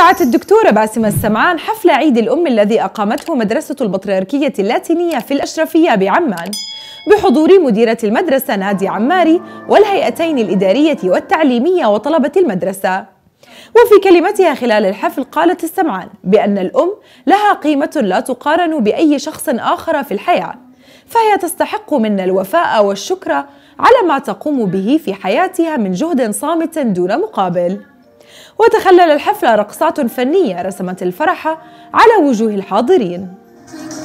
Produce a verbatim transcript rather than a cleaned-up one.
افتتحت الدكتورة باسمة السمعان حفل عيد الأم الذي أقامته مدرسة البطريركية اللاتينية في الأشرفية بعمان بحضور مديرة المدرسة نادي عماري والهيئتين الإدارية والتعليمية وطلبة المدرسة. وفي كلمتها خلال الحفل قالت السمعان بأن الأم لها قيمة لا تقارن بأي شخص آخر في الحياة، فهي تستحق منا الوفاء والشكر على ما تقوم به في حياتها من جهد صامت دون مقابل. وتخلل الحفل رقصات فنية رسمت الفرح على وجوه الحاضرين.